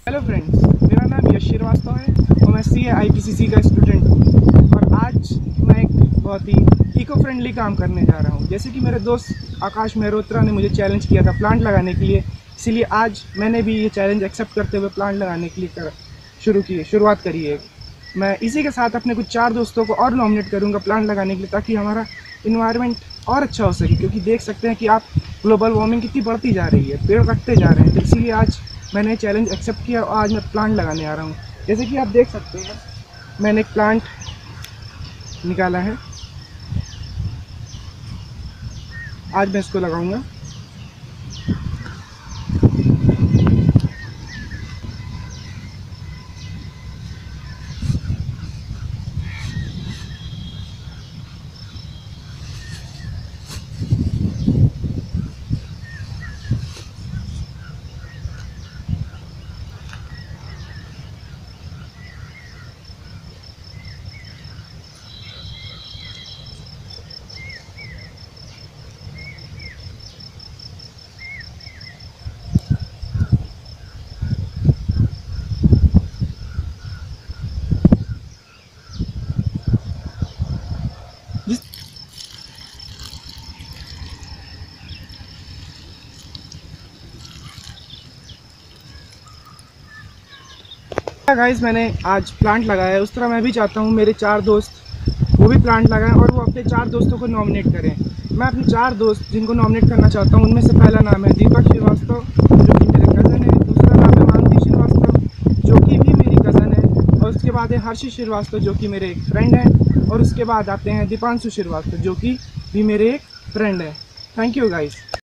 Hello friends, मेरा नाम यश श्रीवास्तव है और मैं CA IPCC का स्टूडेंट हूँ। और आज मैं एक बहुत ही इको फ्रेंडली काम करने जा रहा हूँ। जैसे कि मेरे दोस्त आकाश मेहरोत्रा ने मुझे चैलेंज किया था प्लांट लगाने के लिए, इसीलिए आज मैंने भी ये चैलेंज एक्सेप्ट करते हुए प्लांट लगाने के लिए शुरुआत करी है। मैं इसी के साथ अपने कुछ 4 दोस्तों को और नॉमिनेट करूँगा प्लांट लगाने के लिए, ताकि हमारा इन्वायरमेंट और अच्छा हो सके। क्योंकि देख सकते हैं कि आप ग्लोबल वार्मिंग कितनी बढ़ती जा रही है, पेड़ कटते जा रहे हैं। तो इसीलिए आज मैंने चैलेंज एक्सेप्ट किया और आज मैं प्लांट लगाने आ रहा हूँ। जैसे कि आप देख सकते हैं, मैंने एक प्लांट निकाला है, आज मैं इसको लगाऊंगा। गाइस, मैंने आज प्लांट लगाया है, उस तरह मैं भी चाहता हूँ मेरे 4 दोस्त वो भी प्लांट लगाएं और वो अपने 4 दोस्तों को नॉमिनेट करें। मैं अपने 4 दोस्त जिनको नॉमिनेट करना चाहता हूँ, उनमें से पहला नाम है दीपक श्रीवास्तव, जो कि मेरे कज़न है। दूसरा नाम है मानती श्रीवास्तव, जो कि भी मेरी कज़न है। और उसके बाद है हर्षी श्रीवास्तव, जो कि मेरे एक फ्रेंड हैं। और उसके बाद आते हैं दीपांशु श्रीवास्तव, जो कि भी मेरे एक फ्रेंड है। Thank you guys.